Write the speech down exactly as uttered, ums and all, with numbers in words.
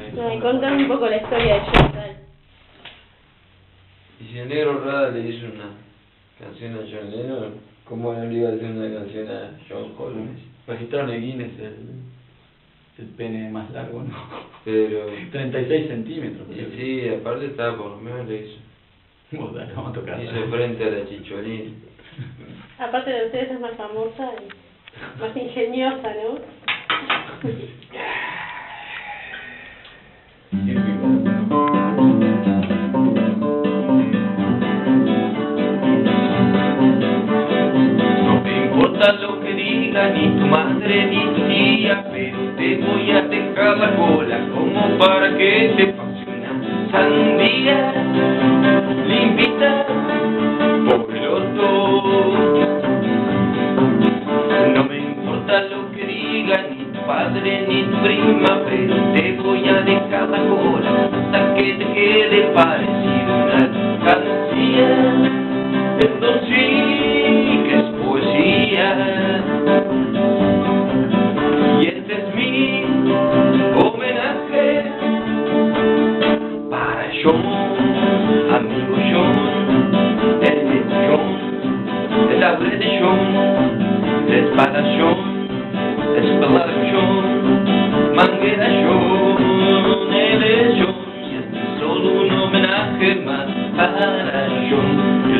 No, y contar un poco la historia de John. Y si el negro Rada le hizo una canción a John Lennon, ¿cómo no le iba a hacer una canción a John Holmes? Registraron el Guinness el, el pene más largo, ¿no? Pero... treinta y seis centímetros. Y sí, aparte estaba por lo menos le hizo. Vos dale, vamos a tocar. Hizo frente a la Chicholina. Aparte de ustedes es más famosa y más ingeniosa, ¿no? No me importa lo que diga ni tu madre ni tu tía, pero te voy a dejar la cola como para que te pase una sandía limpita por el orto. No me importa lo que diga ni tu padre ni tu prima, pero te voy a dejar la cola hasta que te quede parecido una alcancía. Esto sí que es poesía. Y este es mi homenaje para John, amigo John, el viejo John, el abre de John, la espada John, la espada John, manguera John, él es John, y este es solo un homenaje más para John.